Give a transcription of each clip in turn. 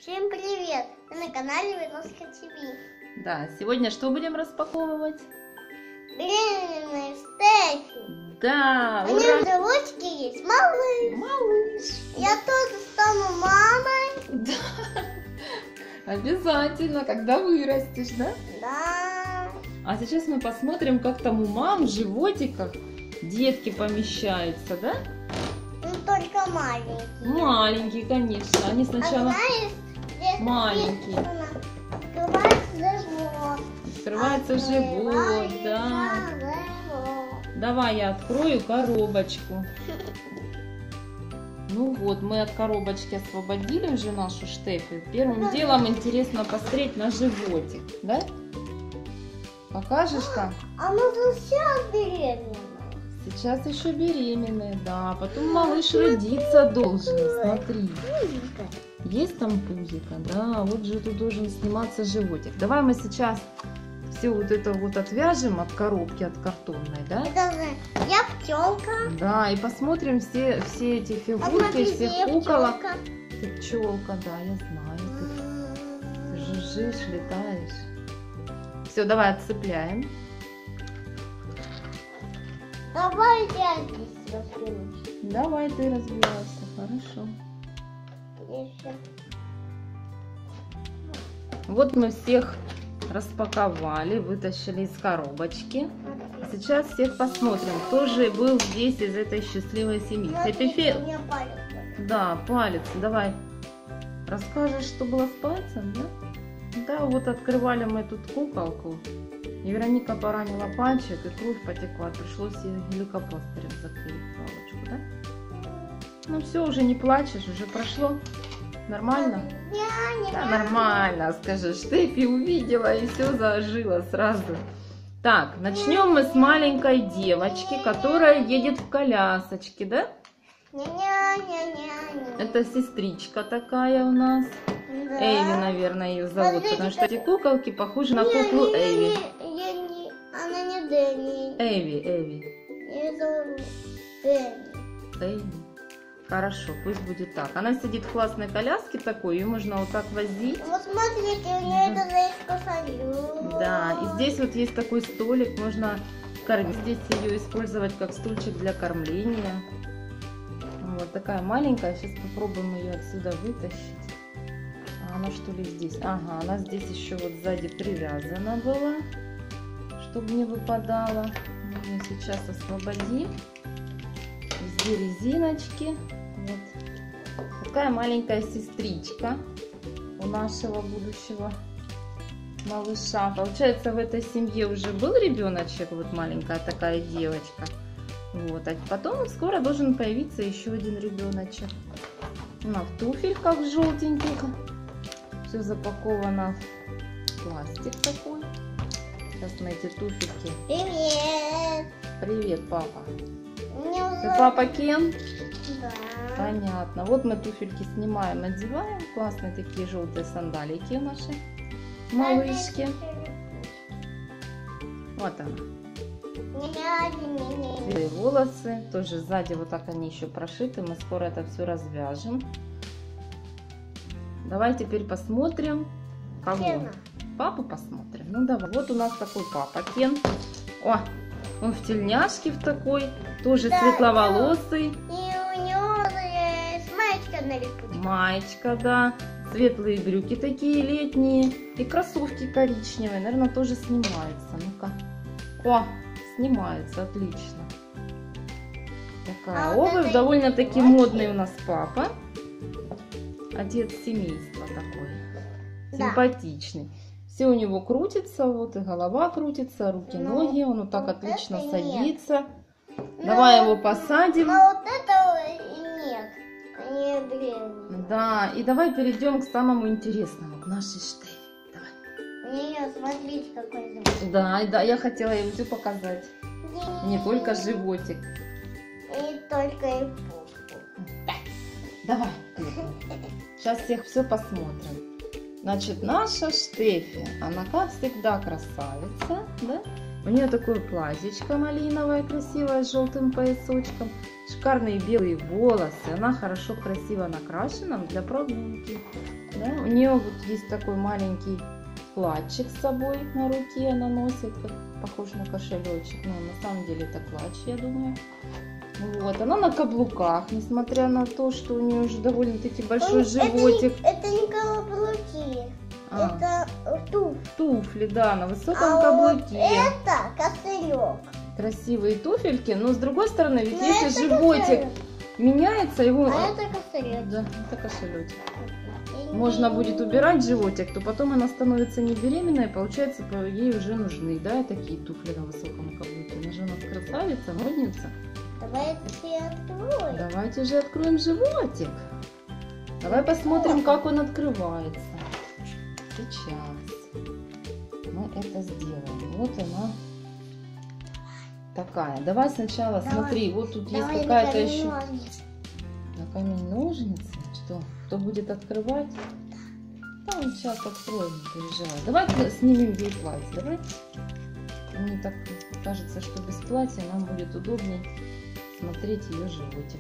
Всем привет! Вы на канале Виноска ТВ. Да, сегодня что будем распаковывать? Беременная Стефи. Да, У ура! нее в животике есть малыш. Малыш. Я тоже стану мамой. Да, обязательно, когда вырастешь, да? Да. А сейчас мы посмотрим, как там у мам в животиках детки помещаются, да? Ну, только маленький. Маленькие, конечно. Они сначала знаешь, здесь маленькие. Открывается живот. Открывается живот, да. Давай я открою коробочку. Ну вот, мы от коробочки освободили уже нашу Штефи. Первым делом интересно посмотреть на животик, да? Покажешь как? Она же сейчас беременна. Сейчас еще беременная, да. Потом малыш родиться должен, смотри. Есть там пузико, да. Вот же тут должен сниматься животик. Давай мы сейчас все вот это вот отвяжем от коробки, от картонной, да? Это же я пчелка. Да, и посмотрим все эти фигурки, всех куколок. Ты пчелка, да, я знаю. Ты жужжишь, летаешь. Все, давай отцепляем. Давай я здесь разберусь. Давай ты разбирайся, хорошо. Вот мы всех распаковали, вытащили из коробочки. Сейчас всех посмотрим, кто же был здесь из этой счастливой семьи. Смотрите, у меня палец. Да, палец. Давай расскажешь, что было с пальцем, да? Да, вот открывали мы тут куколку. И Вероника поранила пальчик, и кровь потекла. Пришлось ей глюкопластырем заклеить палочку, да? Ну все, уже не плачешь, уже прошло. Нормально? Да, нормально, скажи. Штефи увидела и все зажило сразу. Так, начнем мы с маленькой девочки, которая едет в колясочке, да? Это сестричка такая у нас. Да. Эйви, наверное, ее зовут, потому что эти куколки похожи на куклу Эйви. Она не Дэнни. Эйви. Я ее зову Дэнни. Эйви. Хорошо, пусть будет так. Она сидит в классной коляске такой, ее можно вот так возить. Вот смотрите, у нее это зайчка салют. Да, и здесь вот есть такой столик, можно кормить. Здесь ее использовать как стульчик для кормления. Вот такая маленькая, сейчас попробуем ее отсюда вытащить. А она что ли здесь? Ага, она здесь еще вот сзади привязана была, чтобы не выпадала. Мы ее сейчас освободим. Везде резиночки. Вот. Такая маленькая сестричка у нашего будущего малыша. Получается, в этой семье уже был ребеночек, вот маленькая такая девочка. Вот. А потом скоро должен появиться еще один ребеночек. Она в туфельках желтеньких. Все запаковано в пластик такой. Сейчас мы эти туфельки. Привет. Привет, папа. Мне Ты папа Кен? Да. Понятно. Вот мы туфельки снимаем, надеваем. Классные такие желтые сандалики наши малышки. Вот она. И волосы. Тоже сзади вот так они еще прошиты. Мы скоро это все развяжем. Давай теперь посмотрим, кого. Кена. Папу посмотрим. Ну давай. Вот у нас такой папа Кен. О, он в тельняшке в такой. Тоже Да, светловолосый. И у него есть маечка на липучке. Маечка, да. Светлые брюки такие летние. И кроссовки коричневые. Наверное, тоже снимаются. Ну-ка. О, снимаются. Отлично. Такая А вот обувь. это Довольно-таки очень. модный у нас папа. Отец семейства такой. Да. Симпатичный. Все у него крутится. Вот и голова крутится, руки, Ну, ноги. Он вот так вот отлично это садится. Но- Давай его посадим. Но вот этого и нет. Они древние. Да, и давай перейдем к самому интересному, к нашей Штефи. Давай. Не, смотрите, какой звук. Да, я хотела ей все показать. Не только животик. И только и попу. Давай. Сейчас всех все посмотрим. Значит, наша Штефи, она как всегда красавица, да? У нее такое платьечко малиновое, красивое, с желтым поясочком. Шикарные белые волосы. Она хорошо, красиво накрашена для прогулки. Да? У нее вот есть такой маленький клатчик с собой на руке. Она носит, как похож на кошелечек. Но на самом деле это клатч, я думаю. Вот, она на каблуках, несмотря на то, что у нее уже довольно-таки большой животик. Это не каблуки, это туфли, да, на высоком а каблуке. Вот это кошелек. Красивые туфельки, но с другой стороны, ведь если животик кошелек. Меняется его... А это кошелек. Да, это кошелечек. Можно будет убирать животик, то потом она становится не беременной, получается, ей уже нужны, да, такие туфли на высоком каблуке. Она же у нас красавица, модница. Давайте откроем. Давайте же откроем животик. Давай посмотрим, как он открывается. Сейчас мы это сделаем. Вот она такая. Давай сначала, смотри, вот тут есть какая-то еще... На камень ножницы. Что? Кто будет открывать? Да, он сейчас откроем, не переживай. Давай снимем ей платье. Давай. Мне так кажется, что без платья нам будет удобнее смотреть ее животик.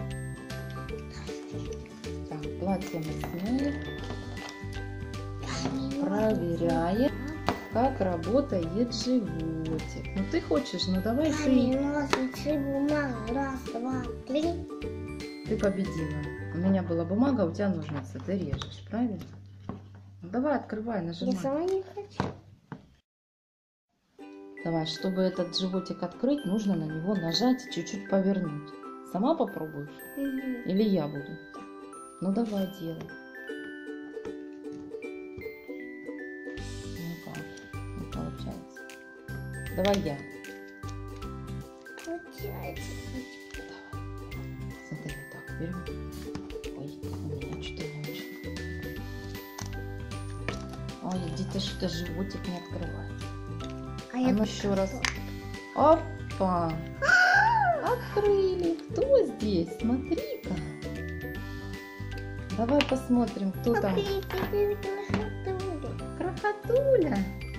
Так, платье мы сняли. Проверяем, как работает животик. Ну ты хочешь, ну давай ты. Ножницы, бумага. Раз, два, три. Ты победила. У меня была бумага, у тебя ножницы. Ты режешь, правильно? Ну, давай, открывай, нажимай. Я сама не хочу. Давай, чтобы этот животик открыть, нужно на него нажать и чуть-чуть повернуть. Сама попробуешь? Угу. Или я буду? Ну давай, делай. Ну как? Не получается. Давай я. Получается. Смотри, вот так берем. Ой, у меня что-то не очень. Ой, где-то что-то животик не открывается. А ну еще раз. Опа! Открыли. Кто здесь? Смотри-ка. Давай посмотрим, кто там. Крохотуля.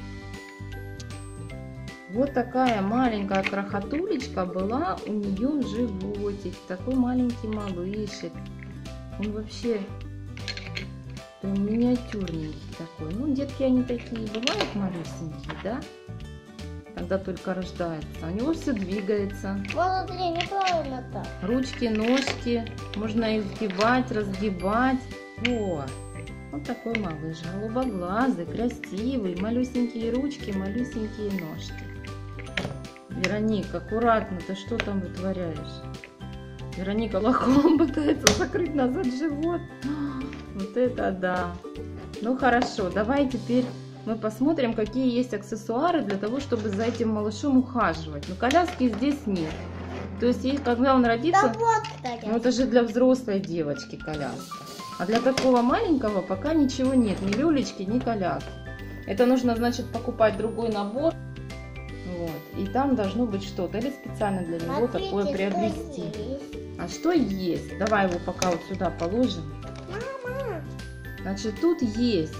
Вот такая маленькая крохотулечка была у нее в животик. Такой маленький малышек. Он вообще прям миниатюрненький такой. Ну, детки они такие бывают малюсенькие, да? Когда только рождается. У него все двигается. Смотри, неправильно так. Ручки, ножки. Можно их сгибать, разгибать. Вот. Вот такой малыш. Голубоглазый, красивый. Малюсенькие ручки, малюсенькие ножки. Вероника, аккуратно. Ты что там вытворяешь? Вероника лохом пытается закрыть назад живот. Вот это да. Ну хорошо, давай теперь... Мы посмотрим, какие есть аксессуары для того, чтобы за этим малышом ухаживать. Но коляски здесь нет. То есть, когда он родится, Да вот, кстати. ну это же для взрослой девочки коляска. А для такого маленького пока ничего нет. Ни люлечки, ни коляски. Это нужно, значит, покупать другой набор. Вот. И там должно быть что-то. Или специально для него Смотрите, такое что приобрести. есть. А что есть? Давай его пока вот сюда положим. Мама. Значит, тут есть...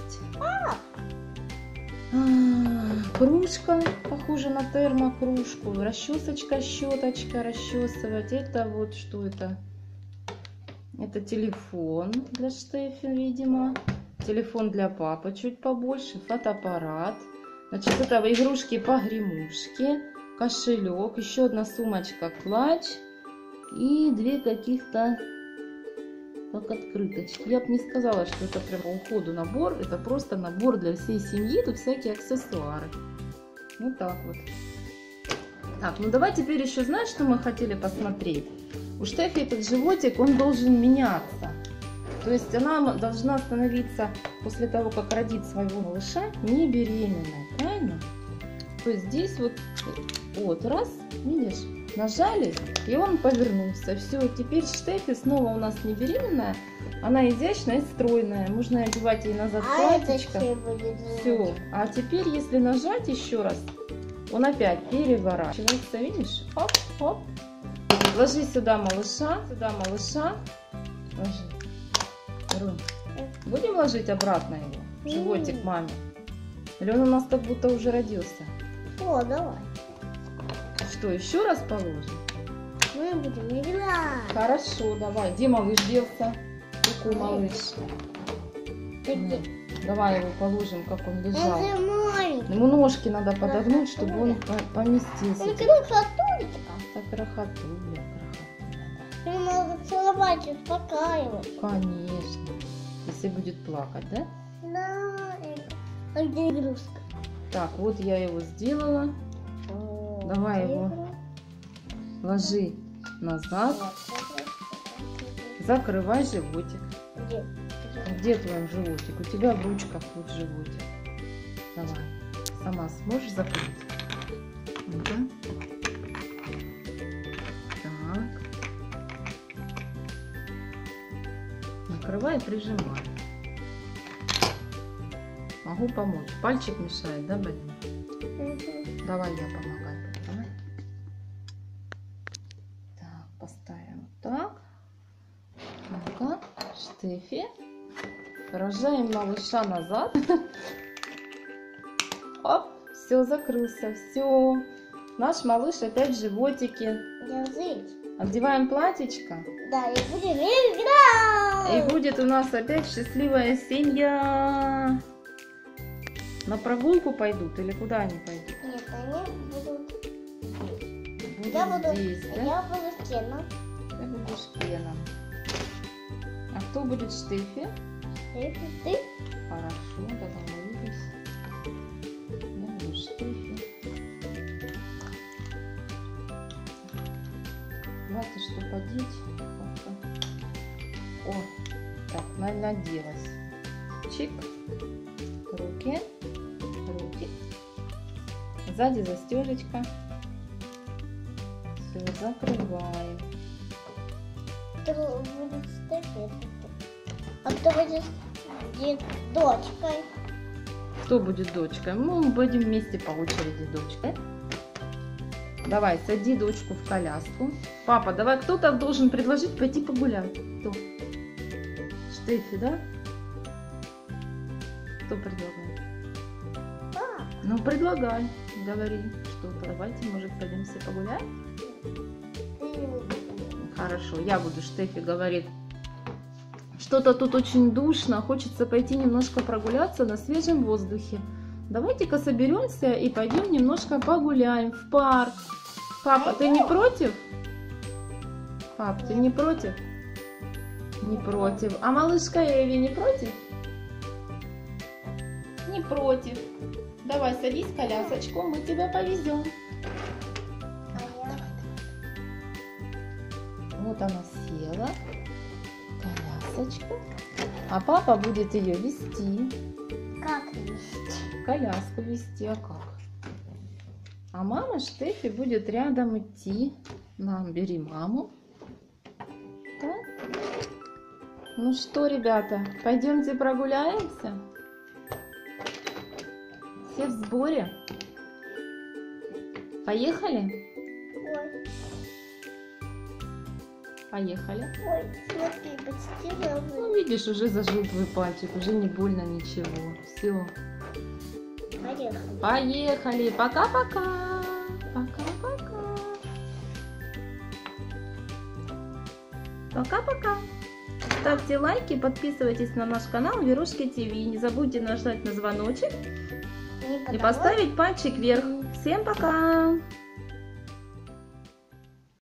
кружка, похожа на термокружку, расчесочка, щеточка, расчесывать. Это вот что это? Это телефон для Штефи, видимо. Телефон для папы чуть побольше, фотоаппарат. Значит, это игрушки-погремушки, кошелек, еще одна сумочка, клатч и две каких-то как открыточки. Я бы не сказала, что это прям по уходу набор. Это просто набор для всей семьи. Тут всякие аксессуары. Вот так вот. Так, ну давай теперь еще, знаешь, что мы хотели посмотреть? У Штефи этот животик, он должен меняться. То есть она должна становиться после того, как родит своего малыша, не беременной. Правильно? То есть здесь вот раз, видишь? Нажали, и он повернулся. Все, теперь Штефи снова у нас не беременная. Она изящная и стройная. Можно одевать ей назад платьечко. Все. А теперь, если нажать еще раз, он опять переворачивается. Видишь? Оп, оп. Ложи сюда малыша. Сюда малыша. Ложи. Будем ложить обратно его? Животик маме. Или он у нас как будто уже родился? О, давай. что, еще раз положим? Мы будем играть. Хорошо, давай. Где малыш делся? Ку-ку, малыш. Где? Давай его положим, как он лежал. Это маленький. Ему ножки надо подогнуть, чтобы он поместился. Это красотулечка. Так, крохотуля. Ему надо целовать и успокаивать. Конечно. Если будет плакать, да? Да. А где игрушка? Так, вот я его сделала. Давай его. Ложи назад. Закрывай животик. Где? Где твой животик? У тебя в ручках тут животик. Давай. Сама сможешь закрыть? Ну-ка. Так. Накрывай и прижимай. Могу помочь. Пальчик мешает, да, блин? Давай я помогаю. Давай. Так, поставим вот так. Ну-ка, Штефи. Рожаем малыша назад. Оп, все, закрылся, все. Наш малыш опять в животике. Держись. Одеваем платьечко. Да, и будем играть. И будет у нас опять счастливая семья. На прогулку пойдут или куда они пойдут? Нет, они будут. Будут Я буду. здесь, да? Я буду Кеном. Ты будешь Кеном. А кто будет Штефи? Ты? Хорошо, тогда улыбись. Я буду Штефи. Платье, что подеть? О, так, наделась. Чик. Руки. Руки. Сзади застежечка. Все, закрываем. Кто будет Стефи? А кто будет дочкой? Кто будет дочкой? Мы будем вместе по очереди дочкой. Давай, сади дочку в коляску. Папа, давай, кто-то должен предложить пойти погулять. Кто? Штефи, да? Кто предлагает? Ну, предлагай. Говори что-то. Давайте, может, пойдемте погуляем? Хорошо, я буду. Штефи говорит. Что-то тут очень душно, хочется пойти немножко прогуляться на свежем воздухе. Давайте-ка соберемся и пойдем немножко погуляем в парк. Папа, ты не против? Пап, ты не против? Не против. А малышка Эви не против? Не против. Давай, садись в колясочку, мы тебя повезем. Вот она села. Колясочку. А папа будет ее вести. Как вести? Коляску вести, а как? А мама Штефи будет рядом идти. Нам бери маму. Так. Ну что, ребята, пойдемте прогуляемся? Все в сборе? Поехали? Ой, Поехали. ой, смотри, почти забыл. Ну, видишь, уже зажил твой пальчик, уже не больно ничего. Все. Поехали. Поехали. Пока-пока. Пока-пока. Пока-пока. Ставьте лайки, подписывайтесь на наш канал Верушки ТВ. Не забудьте нажать на звоночек и поставить пальчик вверх. Всем пока.